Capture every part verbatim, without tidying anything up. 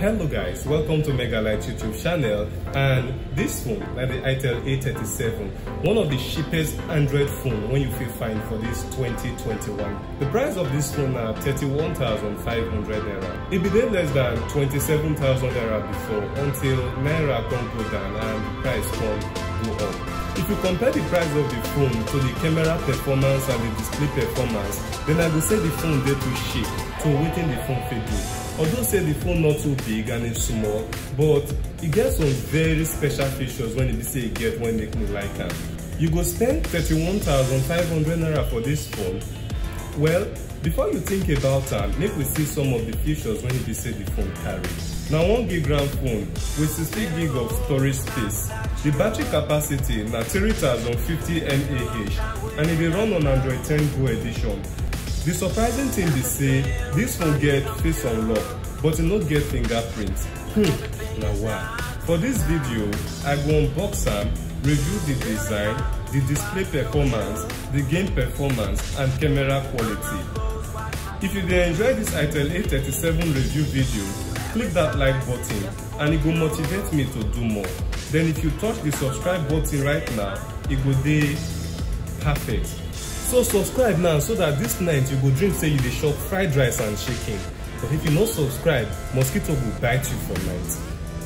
Hello guys, welcome to Megalight YouTube channel, and this phone, like the Itel A thirty-seven, one of the cheapest Android phone when you feel find for this twenty twenty-one. The price of this phone are thirty-one thousand five hundred naira. It be there less than twenty-seven thousand naira before until naira come go down and the price come go up. If you compare the price of the phone to the camera performance and the display performance, then I will say the phone dey too cheap to wetin the phone fit do. Although say the phone not too big and it's small, but it gets some very special features when it say it get when make me like am. You go spend thirty-one thousand five hundred naira for this phone. Well, before you think about am, make we see some of the features when it say the phone carry. Now one gig RAM phone with sixty gig of storage space. The battery capacity na three thousand fifty milliamp hours and it dey run on Android ten Go edition. The surprising thing be say this phone get face unlock, but it not get fingerprint. Hmm, now why? For this video, I go unbox am, review the design, the display performance, the game performance, and camera quality. If you dey enjoy this Itel A thirty-seven review video, click that like button and it will motivate me to do more. Then if you touch the subscribe button right now, it go dey perfect. So subscribe now so that this night you go dream say you dey chop fried rice and chicken. But if you no subscribe, mosquito will bite you for night.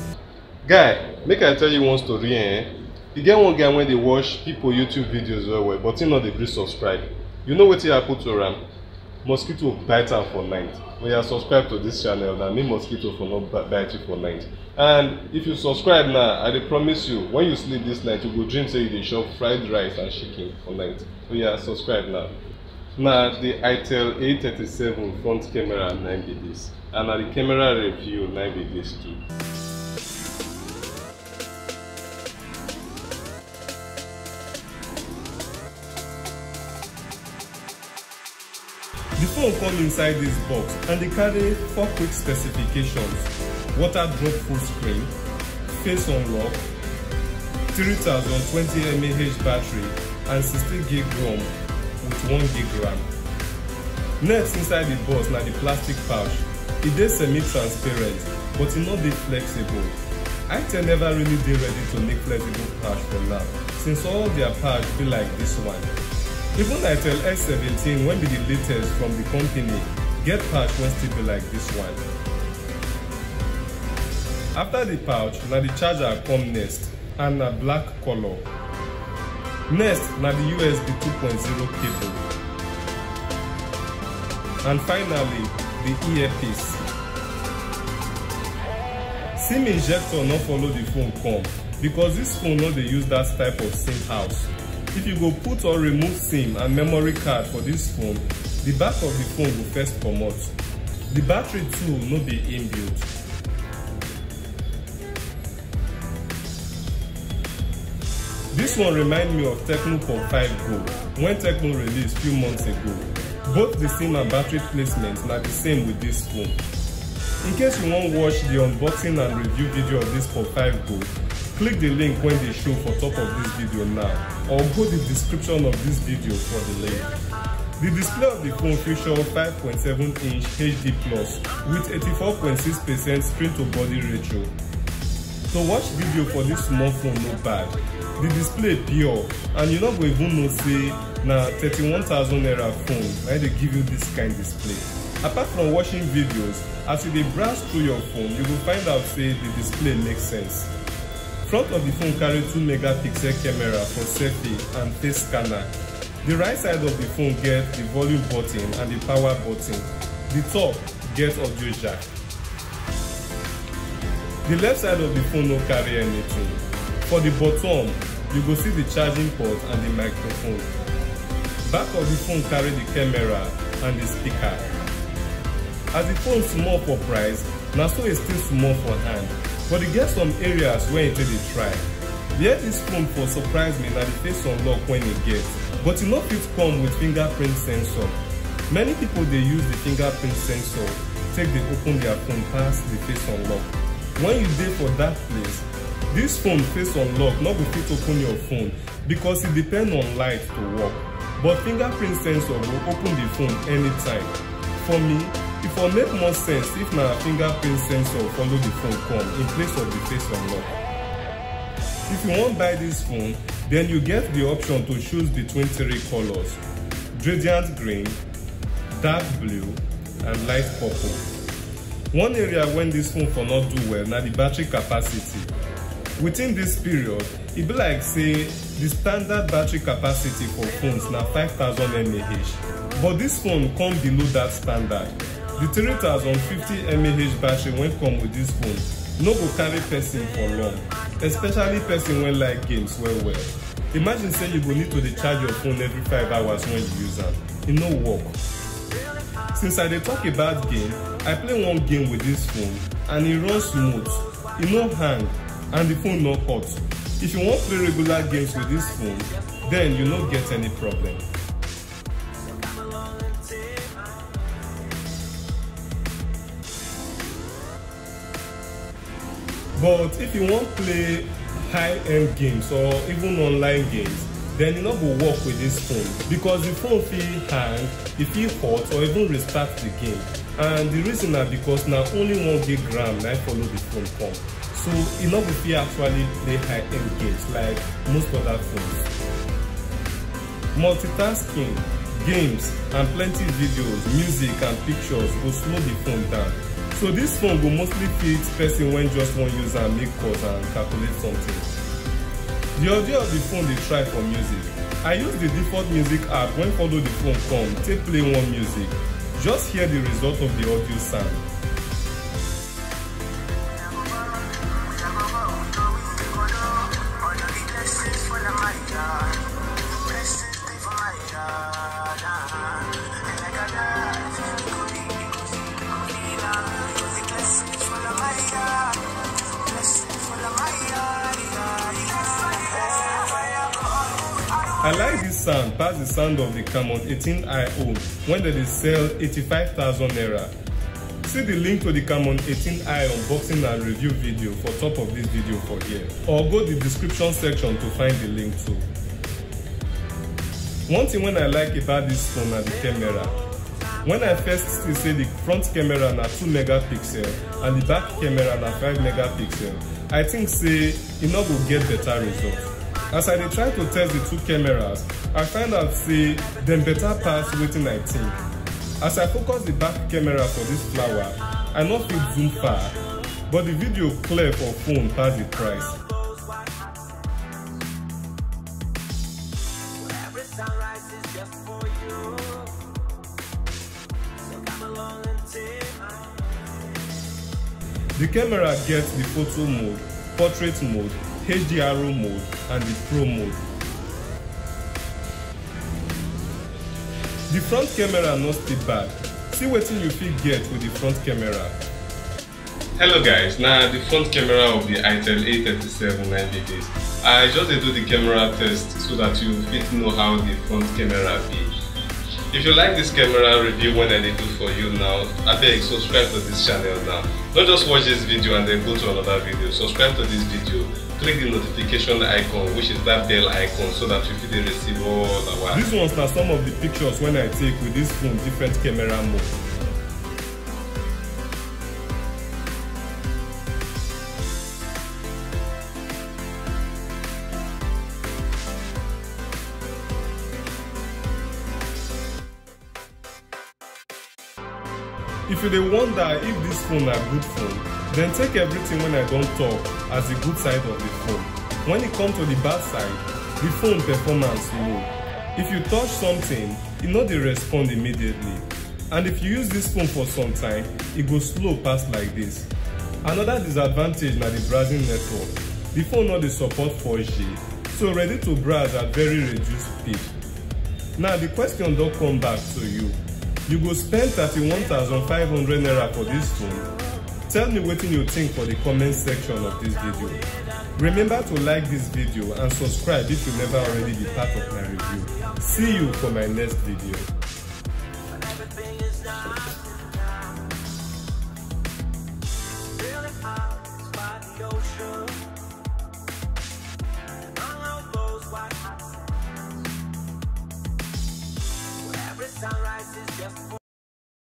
Guy, make I tell you one story eh? You get one guy when they watch people YouTube videos well well, but he not dey gree subscribe. You know wetin happen to am? Mosquito bite am for night. When you subscribe to this channel, now me mosquito for not bite you for night. And if you subscribe now, I dey promise you, when you sleep this night, you go dream say you dey chop fried rice and chicken for night. So yeah, subscribe now. Now the Itel A thirty-seven front camera nine be this, and now the camera review nine be this too. The phone comes inside this box and they carry four quick specifications: water drop full screen, face unlock, three thousand twenty milliamp hour battery, and sixty gig ROM with one gig RAM. Next inside the box na the plastic pouch. It is semi-transparent, but it not be flexible. Itel never really dey ready to make flexible pouch for now, since all their pouch be like this one. Even Itel S seventeen, when be the latest from the company, get pouch when still be like this one. After the pouch, na the charger come next, and na black color. Next, na the U S B two point zero cable. And finally, the earpiece. SIM injector not follow the phone come, because this phone no dey use that type of SIM house. If you go put or remove SIM and memory card for this phone, the back of the phone will first comot. The battery too no be inbuilt. This one remind me of Tecno Pop five Go, when Tecno released few months ago. Both the SIM and battery placements are the same with this phone. In case you want watch the unboxing and review video of this Pop five Go, click the link when they show for top of this video now, or go to the description of this video for the link. The display of the phone features five point seven inch H D plus with eighty-four point six percent screen to body ratio. To watch video for this small phone no bad. The display pure, and you not go even know say na thirty-one thousand naira phone why they give you this kind display. Apart from watching videos, as you dey browse through your phone, you will find out say the display makes sense. Front of the phone carry two megapixel camera for selfie and face scanner. The right side of the phone get the volume button and the power button. The top get audio jack. The left side of the phone no carry anything. For the bottom, you go see the charging port and the microphone. Back of the phone carry the camera and the speaker. As the phone small for price, na so e still small for hand. But e get some areas where it dey try. Where this phone for surprise me na the face unlock when e get, but e no fit come with fingerprint sensor. Many people dey use the fingerprint sensor take dey open their phone pass the face unlock. When you dey for that place, this phone face unlock no go fit open your phone because it depend on light to work. But fingerprint sensor will open the phone anytime. For me, e for make more sense if na fingerprint sensor follow the phone come in place of the face unlock. If you wan buy this phone, then you get the option to choose between three colors: gradient green, dark blue, and light purple. One area when this phone for not do well na the battery capacity. Within this period, e be like say the standard battery capacity for phones na five thousand milliamp hours, but this phone come below that standard. The three thousand fifty milliamp hour battery wey come with this phone no go carry person for long, especially person wey like games well well. Imagine say you go need to dey charge your phone every five hours when you use am. E no work. Since I dey talk about game, I play one game with this phone and e run smooth, e no hang, and the phone no hot. If you wan play regular games with this phone, then you no get any problem. But if you wan play high-end games or even online games, then e no go work with this phone because the phone fit hang, e fit hot, or even restart the game. And the reason na because na only one gig RAM na follow the phone come. So e no go fit actually play high-end games like most other phones. Multitasking, games, and plenty videos, music, and pictures go slow the phone down. So this phone go mostly fit person when just wan use am make calls and calculate something. The audio of the phone dey try for music. I use the default music app when follow the phone come take play one music. Just hear the result of the audio sound. I like this sound past the sound of the Camon eighteen i O when they dey sell eighty-five thousand naira. See the link to the Camon eighteen i unboxing and review video for top of this video for here, or go to the description section to find the link too. One thing when I like about this phone na the camera. When I first see say the front camera na two megapixel and the back camera na five megapixel, I think say e no go get better result. As I dey try to test the two cameras, I find out say dem better pass wetin I think. As I focus the back camera for this flower, I no fit zoom far, but the video clear for phone pass the price. The camera gets the photo mode, portrait mode, H D R O mode, and the Pro mode. The front camera no still bad. See wetin you fit get with the front camera. Hello guys, na the front camera of the Itel A thirty-seven nine B this. I just dey do the camera test so that you fit know how the front camera be. If you like this camera review when I dey do for you now, abeg subscribe to this channel now. Don't just watch this video and then go to another video. Subscribe to this video. Click the notification icon, which is that bell icon, so that you fit receive all the while. These ones are some of the pictures when I take with this phone different camera mode. If you dey wonder if this phone na good phone, then take everything when I don talk as the good side of the phone. When it comes to the bad side, the phone performance low. If you touch something, e no dey respond immediately. And if you use this phone for some time, e go slow pass like this. Another disadvantage na the browsing network. The phone no dey support four G, so ready to browse at very reduced speed. Now the question don come back to you. You go spend thirty-one thousand five hundred naira for this phone? Tell me wetin you think for the comment section of this video. Remember to like this video and subscribe if you never already be part of my review. See you for my next video.